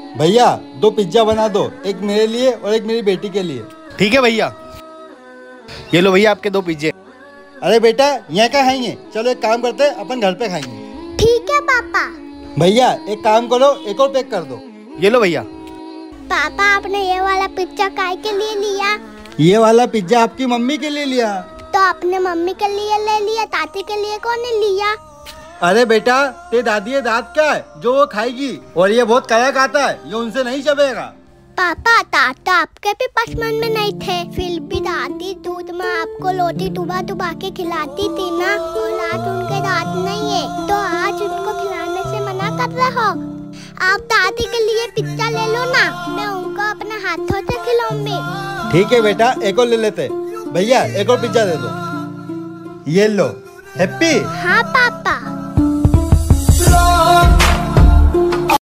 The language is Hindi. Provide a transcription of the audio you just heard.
भैया 2 पिज्जा बना दो, एक मेरे लिए और एक मेरी बेटी के लिए। ठीक है भैया, ये लो भैया आपके 2 पिज्जे। अरे बेटा यहाँ क्या खाएंगे, चलो एक काम करते हैं, अपन घर पे खाएंगे। ठीक है पापा। भैया एक काम करो, एक और पैक कर दो। ये लो भैया। पापा आपने ये वाला पिज्जा काय के लिए लिया? ये वाला पिज्जा आपकी मम्मी के लिए लिया। तो आपने मम्मी के लिए ले लिया, ताती के लिए कौन ने लिया? अरे बेटा ते दादी ये दांत क्या है जो वो खाएगी, और ये बहुत कड़क आता है, ये उनसे नहीं चबेगा। पापा ताता आपके भी पसमन में नहीं थे, फिर भी दादी दूध में आपको रोटी डुबा डुबा के खिलाती थी ना, और आज उनके दांत नहीं है तो आज उनको खिलाने से मना कर रहे हो। आप दादी के लिए पिज्जा ले लो ना, मैं उनको अपने हाथों से खिलाऊंगी। ठीक है बेटा, एक और ले लेते। भैया एक और पिज्जा दे दो। ये लो। हैप्पी? हाँ पापा।